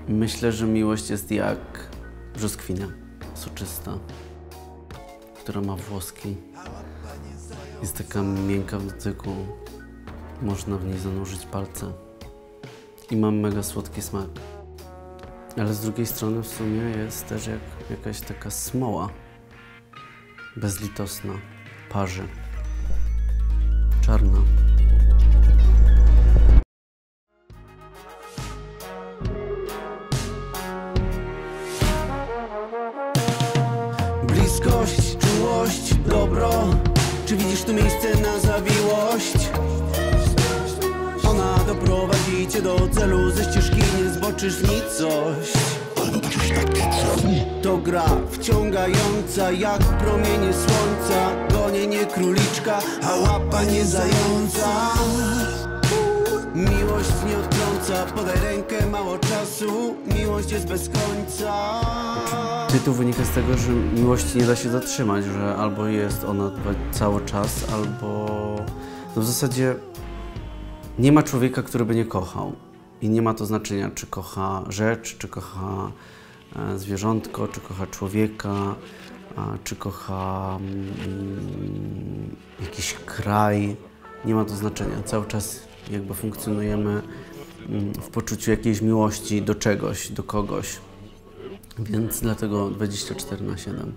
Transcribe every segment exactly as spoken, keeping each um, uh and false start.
Myślę, że miłość jest jak brzoskwinia, soczysta, która ma włoski. Jest taka miękka w dotyku, można w niej zanurzyć palce i ma mega słodki smak. Ale z drugiej strony w sumie jest też jak jakaś taka smoła, bezlitosna, parzy, czarna. Bliskość, czułość, dobro. Czy widzisz tu miejsce na zawiłość? Ona doprowadzi cię do celu, ze ścieżki nie zboczysz nicość. To gra wciągająca jak promienie słońca, gonienie króliczka, a łapanie zająca. Miłość nie odtrąca, podaj rękę, mało czasu, miłość jest bez końca. Tytuł wynika z tego, że miłości nie da się zatrzymać, że albo jest ona cały czas, albo... No w zasadzie nie ma człowieka, który by nie kochał. I nie ma to znaczenia, czy kocha rzecz, czy kocha zwierzątko, czy kocha człowieka, czy kocha mm, jakiś kraj. Nie ma to znaczenia. Cały czas jakby funkcjonujemy w poczuciu jakiejś miłości do czegoś, do kogoś. Więc dlatego dwadzieścia cztery na siedem.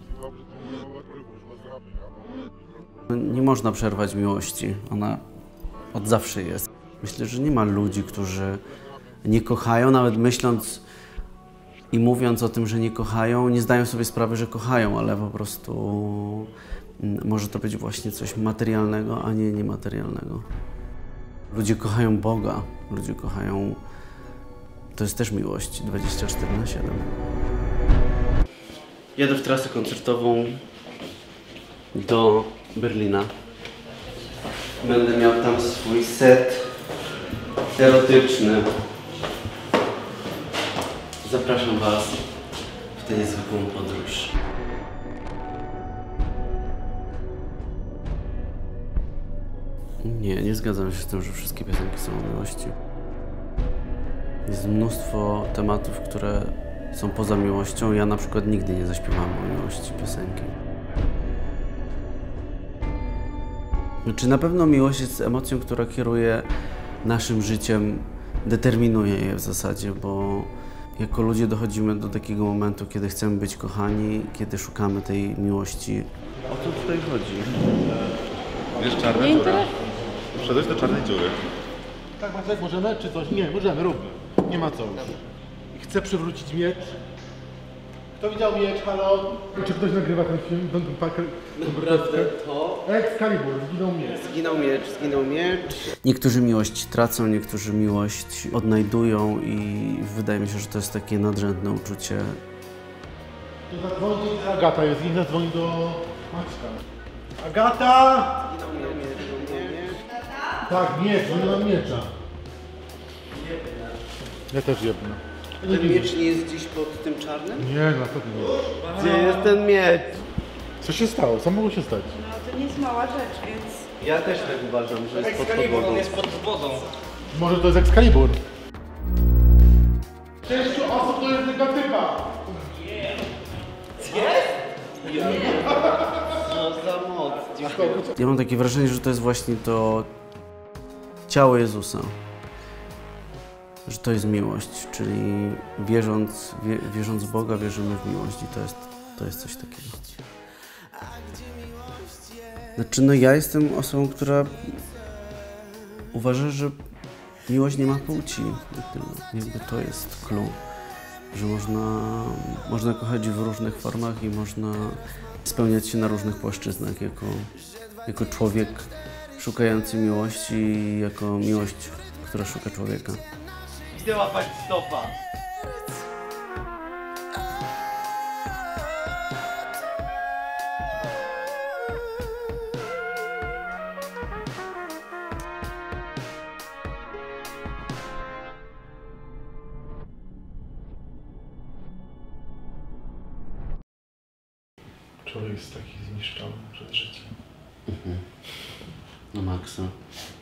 Nie można przerwać miłości. Ona od zawsze jest. Myślę, że nie ma ludzi, którzy nie kochają, nawet myśląc i mówiąc o tym, że nie kochają, nie zdają sobie sprawy, że kochają, ale po prostu może to być właśnie coś materialnego, a nie niematerialnego. Ludzie kochają Boga, ludzie kochają... To jest też miłość, dwadzieścia cztery na siedem. Jadę w trasę koncertową do Berlina. Będę miał tam swój set erotyczny. Zapraszam Was w tę niezwykłą podróż. Nie, nie zgadzam się z tym, że wszystkie piosenki są o miłości. Jest mnóstwo tematów, które są poza miłością. Ja na przykład nigdy nie zaśpiewam o miłości piosenki. Znaczy, na pewno miłość jest emocją, która kieruje naszym życiem, determinuje je w zasadzie, bo jako ludzie dochodzimy do takiego momentu, kiedy chcemy być kochani, kiedy szukamy tej miłości. O co tutaj chodzi? Wiesz, czarna dziura. Wszedłeś do czarnej dziury. Tak, Maciek, możemy? Czy coś? Nie, możemy, róbmy. Nie ma co już. Chcę przywrócić miecz. Kto widział miecz? Halo? Czy ktoś nagrywa ten film? Don Parker? Naprawdę to... Excalibur, zginął miecz. Zginął miecz, zginął miecz. Niektórzy miłość tracą, niektórzy miłość odnajdują i wydaje mi się, że to jest takie nadrzędne uczucie. To zadzwoni, Agata jest, niech zadzwoni do Maćka. Agata! Zginął miecz, zginął miecz. Tak, miecz, nie mam miecza. Ja też jebnę. Ten miecz nie jest gdzieś pod tym czarnym? Nie, na pewno nie. Gdzie jest ten miecz? Co się stało? Co mogło się stać? No to nie jest mała rzecz, więc... Ja też tak uważam, że jest pod podłogą. On jest pod wodą. Może to jest Excalibur? Sześciu osób to jest negatywa. No za moc. Dziękuję. Ja mam takie wrażenie, że to jest właśnie to ciało Jezusa. Że to jest miłość, czyli wierząc, wie, wierząc w Boga, wierzymy w miłość i to jest, to jest coś takiego. Znaczy, no ja jestem osobą, która uważa, że miłość nie ma płci. Jakby to jest clue, że można, można kochać w różnych formach i można spełniać się na różnych płaszczyznach jako, jako człowiek szukający miłości i jako miłość, która szuka człowieka. Idę łapać stopa. Człowiek jest taki zniszczony przed życiem. Mhm. No maksa.